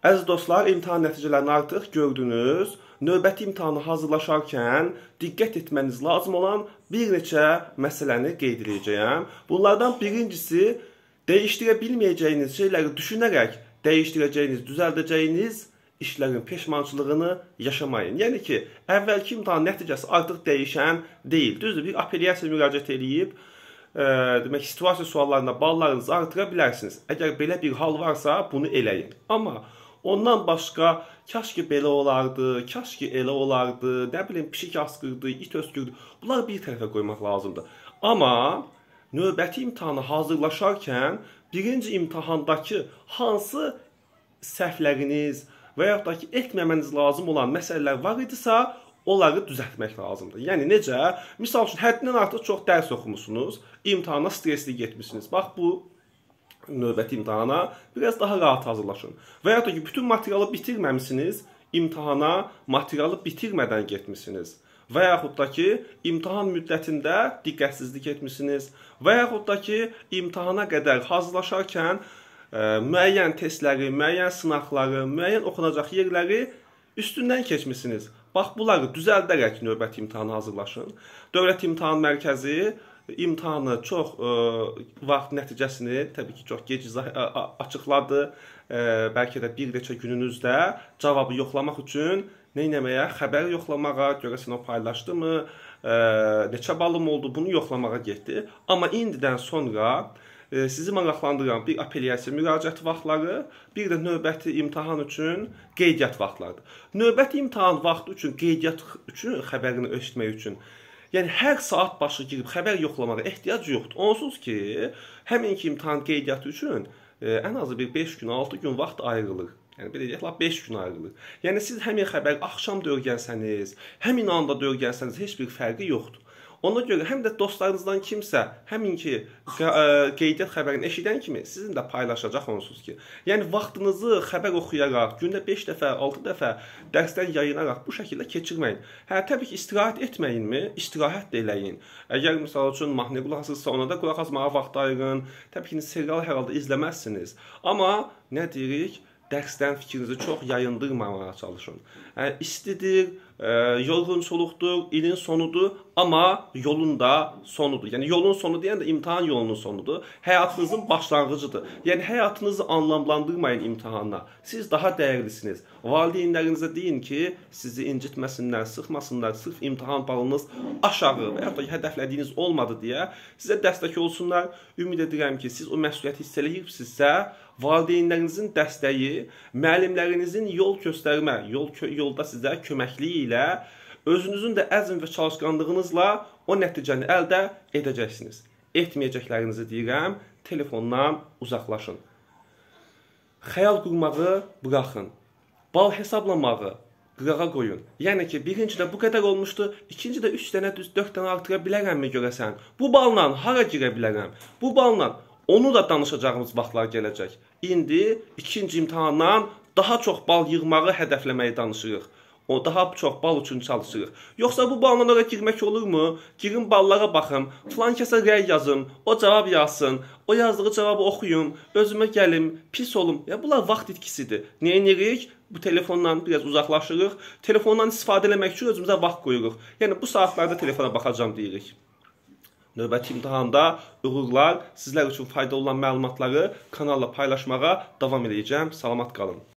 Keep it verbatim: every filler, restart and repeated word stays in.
Əziz dostlar, imtahan nəticələrini artıq gördünüz. Növbəti imtahana hazırlaşarkən diqqət etməniz lazım olan bir neçə məsələni qeyd edəcəyəm. Bunlardan birincisi, dəyişdirə bilməyəcəyiniz şeyləri düşünərək dəyişdirəcəyiniz, düzəldəcəyiniz işlərin peşmançılığını yaşamayın. Yəni ki, əvvəlki imtahan nəticəsi artıq dəyişən deyil. Düzdür, bir apellyasiya müraciət edib, e, demək, situasiya suallarında ballarınızı artıra bilərsiniz. Əgər belə bir hal varsa, bunu eləyin. Amma ondan başqa, kaş ki belə olardı, kaş ki elə olardı, nə bilim, pişik asqırdı, it öskürdü. Bunları bir tərəfə qoymaq lazımdır. Amma növbəti imtahana hazırlaşarkən birinci imtahandakı hansı səhvləriniz və yaxud da ki, etməməniz lazım olan məsələlər var idisə, onları düzəltmək lazımdır. Yəni necə? Misal üçün, həddindən artıq çox dərs oxumusunuz, imtahana stresli getmişsiniz. Bax, bu növbəti imtahana biraz daha rahat hazırlaşın. Və yaxud da ki, bütün materialı bitirməmişsiniz, imtahana materialı bitirmədən getmişsiniz. Və yaxud da ki, imtahan müddətində diqqətsizlik etmişsiniz. Və yaxud da ki, imtahana qədər hazırlaşarkən e, müəyyən testləri, müəyyən sınaqları, müəyyən oxunacaq yerləri üstündən keçmişsiniz. Bax, bunları düzəldərək növbəti imtahana hazırlaşın. Dövlət İmtahan Mərkəzi imtahanı çox e, vaxt nəticəsini təbii ki, çox gec açıqladı. E, bəlkə də bir neçə gününüzdə cavabı yoxlamaq üçün nə etməyə, xəbər yoxlamağa, görəsən o paylaşdı mı, e, neçə balım oldu, bunu yoxlamağa getdi. Amma indidən sonra e, sizi maraqlandıran bir apellyasiya müraciət vaxtları, bir də növbəti imtahan üçün qeydiyyat vaxtlarıdır. Növbəti imtahan vaxtı üçün, qeydiyyat üçün, xəbərini eşitmək üçün, yəni hər saat başı girib xəbər yoxlamağa ehtiyac yoxdur. Onsuz ki, həminki imtahan qeydiyyatı üçün e, ən azı bir beş gün, altı gün vaxt ayrılır. Yəni belə deyək, beş gün ayrılır. Yəni siz həmin xəbəri axşam da öyrənsəniz, həmin anda da öyrənsəniz heç bir fərqi yoxdur. Ona görə həm də dostlarınızdan kimsə həminki qeydiyyat xəbərini eşidən kimi sizin də paylaşacaq onsuz ki. Yəni vaxtınızı xəbər oxuyaraq, gündə beş dəfə, altı dəfə dərsdən yayınaraq bu şəkildə keçirməyin. Hə, təbii ki, istirahət etməyinmi? İstirahət də eləyin. Əgər misal üçün mahnı qulaq asırsa, ona da qulaq asmağa vaxt ayırın. Təbii ki, serial hər halda izləməzsiniz. Amma nə deyirik? Dərsdən fikrinizi çox yayındırmamağa çalışın. Yəni, istidir, e, yorğunçuluqdur, ilin sonudur, amma yolun da sonudur. Yəni, yolun sonu deyən də imtahan yolunun sonudur. Həyatınızın başlanğıcıdır. Yəni, həyatınızı anlamlandırmayın imtahanla. Siz daha dəyərlisiniz. Valideynlərinizə deyin ki, sizi incitməsinlər, sıxmasınlar, sırf imtahan balınız aşağı və yaxud da hədəflədiyiniz olmadı deyə sizə dəstək olsunlar. Ümid edirəm ki, siz o məsuliyyəti hiss eləyirsinizsə, valideynlərinizin dəstəyi, müəllimlərinizin yol göstərmə, yol, yolda sizə köməkliyi ilə, özünüzün də əzm və çalışqanlığınızla o nəticəni əldə edəcəksiniz. Etməyəcəklərinizi deyirəm, telefondan uzaqlaşın. Xəyal qurmağı buraxın. Bal hesablamağı qırağa qoyun. Yəni ki, birinci də bu qədər olmuşdu, ikinci də üç dənə düz dörd dənə artıra bilərəmmi görəsən? Bu balla hara girə bilərəm? Bu balla onu da danışacağımız vaxtlar gələcək. İndi ikinci imtahandan daha çox bal yığmağı hədəfləməyi danışırıq. O daha çox bal üçün çalışırıq. Yoxsa bu balla oraya girmək olurmu? Girin ballara baxım, filan kəsə rəy yazım, o cavab yazsın, o yazdığı cavabı oxuyum, özümə gəlim, pis olum. Ya, bunlar vaxt itkisidir. Nə edirik? Bu telefondan biraz uzaqlaşırıq. Telefondan istifadə etmək üçün özümüzə vaxt qoyuruq. Yəni, bu saatlarda telefona baxacam deyirik. Növbəti imtahanda uğurlar, sizlər üçün faydalı olan məlumatları kanalla paylaşmağa davam edəcəm. Salamat qalın.